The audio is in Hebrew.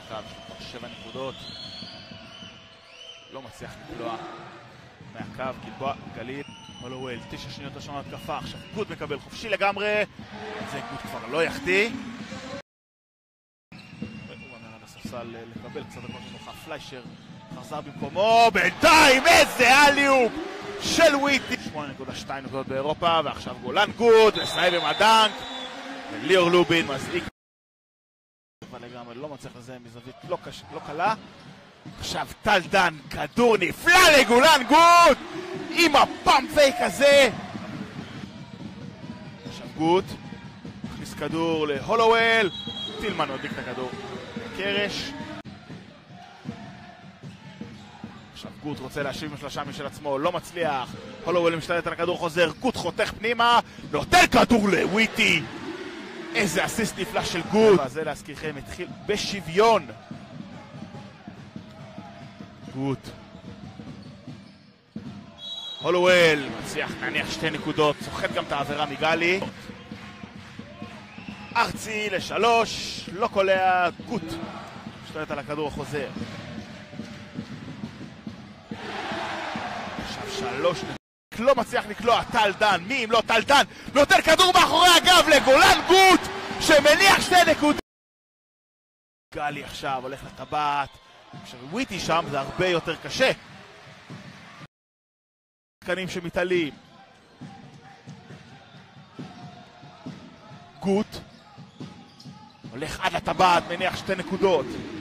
הקו, יש לו 7 נקודות. לא מצליח לקלוע מהקו, גליל. הולוול, 9 שניות לשון התקפה, עכשיו גוט מקבל חופשי לגמרי. זה גוט כבר לא יחטיא. הוא אומר על הספסל לקבל קצת דקות מנוחה. פליישר חזר במקומו, בינתיים איזה אליופ של וויטי. 8.2 נקודות באירופה, ועכשיו גולן גוט, מסיים עם הדנק. וליאור לובין מזעיק. אבל לגמרי לא מצליח לזה מזווית לא קלה. עכשיו טל דן, כדור נפלא לגולן גוט עם הפאמפ פייק הזה. עכשיו גוט מכניס כדור להולוול, טילמן הודליק את הכדור לקרש. עכשיו גוט רוצה להשיב משלושה משל עצמו, לא מצליח. הולוול משתלט על הכדור, חוזר, גוט חותך פנימה, נותן כדור לוויטי. איזה אסיסט נפלא של גוט. זה להזכירכם, התחיל בשוויון. גוט. הולוול מצליח להניח 2 נקודות, סוחט גם את העבירה מגלי. ארצי ל3, לא קולע, גוט משתלט על הכדור החוזר. עכשיו 3 נקודות, לא מצליח לקלוע, טל דן, מי אם לא טל דן, נותן כדור מאחורי הגב לגולן גוט שמניח 2 נקודות. גלי עכשיו הולך לטבעת. עכשיו וויטי שם זה הרבה יותר קשה. שחקנים שמתעלים. גוט הולך עד לטבעת, מניח 2 נקודות.